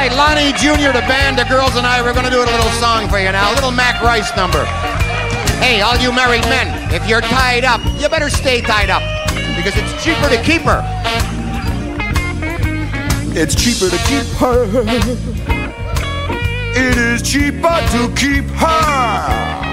right, Lonnie Jr., the band, the girls and I, we're going to do a little song for you now. A little Mac Rice number. Hey, all you married men, if you're tied up, you better stay tied up. Because it's cheaper to keep her. It's cheaper to keep her. It is cheaper to keep her.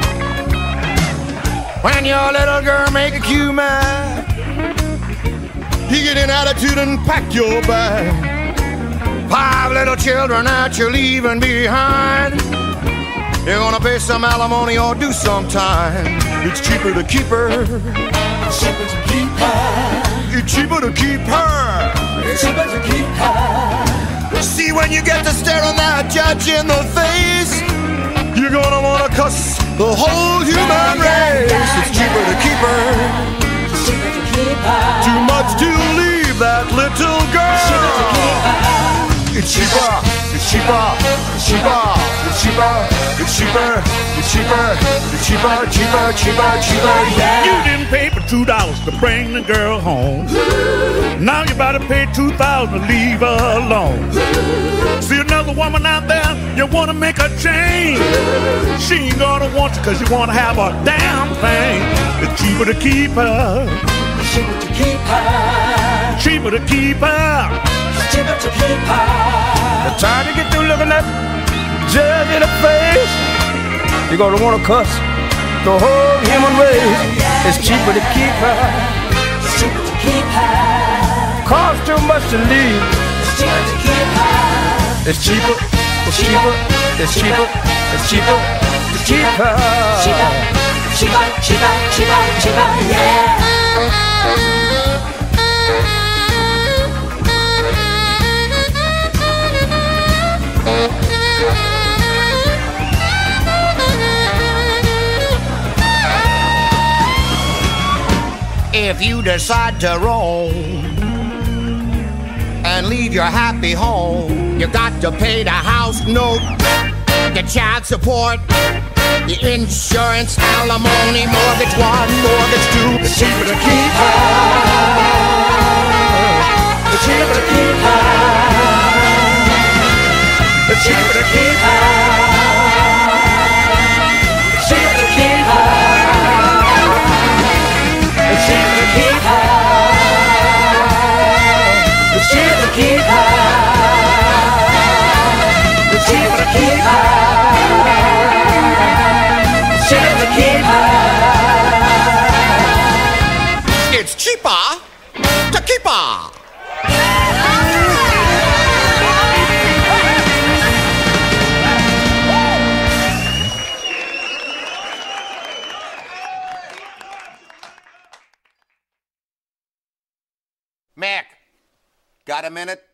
When your little girl make a cue man, you get an attitude and pack your bag. 5 little children that you're leaving behind. You're gonna pay some alimony or do some time. It's cheaper to keep her. It's cheaper to keep her. It's cheaper to keep her. It's cheaper to keep her. See, when you get to staring that judge in the face, you're gonna wanna cuss the whole human race. It's cheaper to keep her. It's cheaper to keep her. Too much to leave that little girl. It's cheaper to keep her. It's cheaper, it's cheaper, it's cheaper, it's cheaper, it's cheaper, it's cheaper, it's cheaper, cheaper, cheaper, cheaper, yeah. You didn't pay for $2 to bring the girl home. Now you about to pay $2,000 to leave her alone. See another woman out there, you wanna make her change. She ain't gonna want you cause you wanna have a damn thing. It's cheaper to keep her. It's cheaper to keep her. Cheaper to keep her. It's cheaper to keep her. The time to get through looking at judge in the face, you're gonna wanna cuss the whole human race. It's cheaper to keep her. It's cheaper to keep her. Costs too much to leave. It's cheaper to keep her. It's cheaper, it's cheaper, it's cheaper, it's cheaper to keep her. Cheaper, cheaper, cheaper, cheaper, cheaper, yeah. If you decide to roam and leave your happy home, you got to pay the house note, the child support, the insurance, alimony, mortgage 1, mortgage 2. It's cheaper to keep her. It's cheaper to keep her. It's cheaper to keep her. It's cheaper to keep her. It's cheaper to keep her. It's cheaper to keep her. It's cheaper to keep her. It's cheaper to keep her. It's cheaper to keep her. Mac, got a minute?